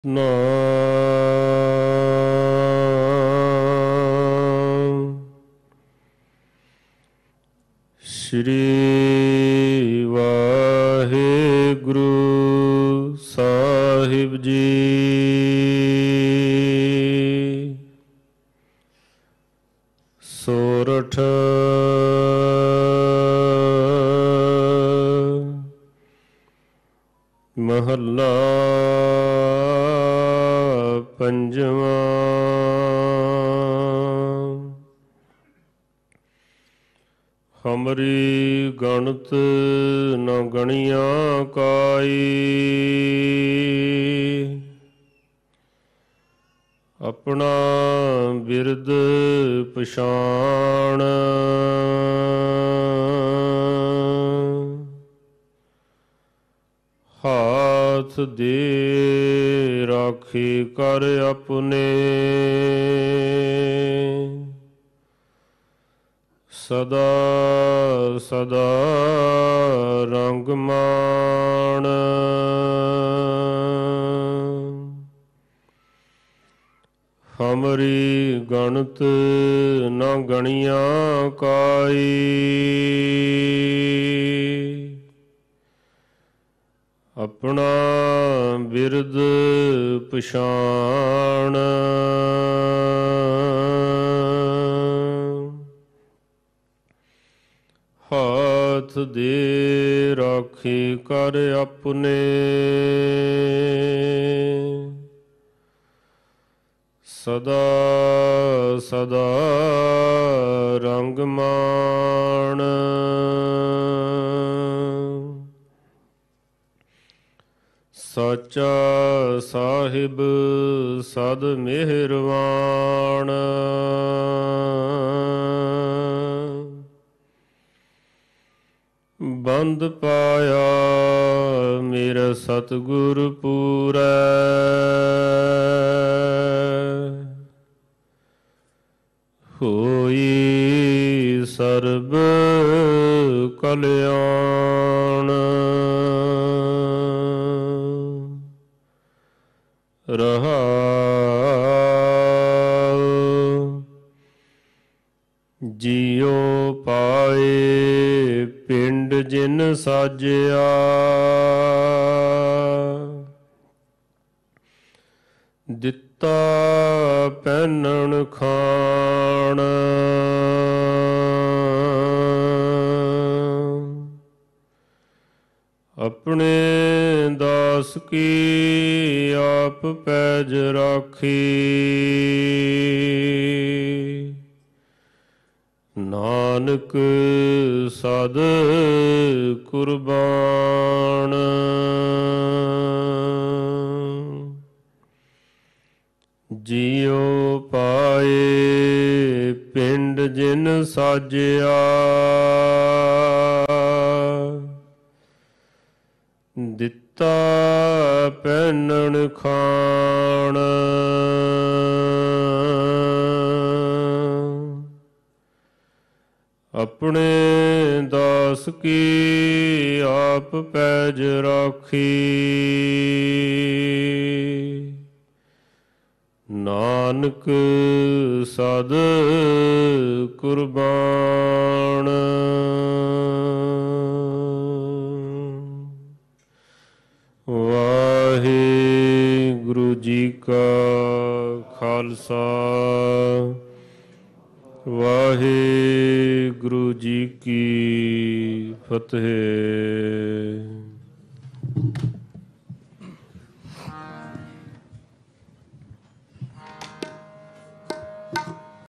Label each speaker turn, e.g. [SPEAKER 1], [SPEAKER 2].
[SPEAKER 1] ਨਾਮ ਸ਼੍ਰੀ ਵਾਹਿਗੁਰੂ ਸਾਹਿਬ ਜੀ। ਸੋਰਠ ਮਹੱਲਾ ਪੰਜਵਾਂ। ਹਮਰੀ ਗਣਤ ਨ ਗਣੀਆਂ ਕਾਈ, ਆਪਣਾ ਬਿਰਦ ਪਛਾਣ। ਹਾਥ ਦੇ ਰਾਖੀ ਕਰ ਆਪਣੇ, ਸਦਾ ਸਦਾ ਰੰਗ ਮਾਣ। ਹਮਰੀ ਗਣਤ ਨ ਗਣੀਆਂ ਕਾਈ, ਆਪਣਾ ਬਿਰਦ ਪਛਾਣ। ਹਾਥ ਦੇ ਰਾਖੀ ਕਰ ਆਪਣੇ, ਸਦਾ ਸਦਾ ਰੰਗ ਮਾਣ। ਸਾਚਾ ਸਾਹਿਬ ਸਦ ਮਿਹਰਵਾਨ, ਬੰਦ ਪਾਇਆ ਮੇਰਾ ਸਤਿਗੁਰ ਪੂਰੈ। ਹੋਈ ਸਰਬ ਕਲਿਆਣ, ਰਹਾਉ ਜੀਉ ਪਾਏ ਪਿੰਡ ਜਿਨ ਸਾਜਿਆ। ਦਿੱਤਾ ਪਹਿਨਣ ਖਾਣ, ਆਪਣੇ ਦਾਸ ਕੀ ਆਪ ਪੈਜ ਰਾਖੀ। ਨਾਨਕ ਸਦ ਕੁਰਬਾਨ, ਜੀਉ ਪਾਏ ਪਿੰਡ ਜਿਨ ਸਾਜਿਆ। ਦਿੱਤਾ ਪਹਿਨਣ ਖਾਣ, ਆਪਣੇ ਦਾਸ ਕੀ ਆਪ ਪੈਜ ਰਾਖੀ। ਨਾਨਕ ਸਦ ਕੁਰਬਾਨ। ਵਾਹਿਗੁਰੂ ਜੀ ਕਾ ਖਾਲਸਾ, ਵਾਹਿਗੁਰੂ ਜੀ ਕੀ ਫਤਿਹ।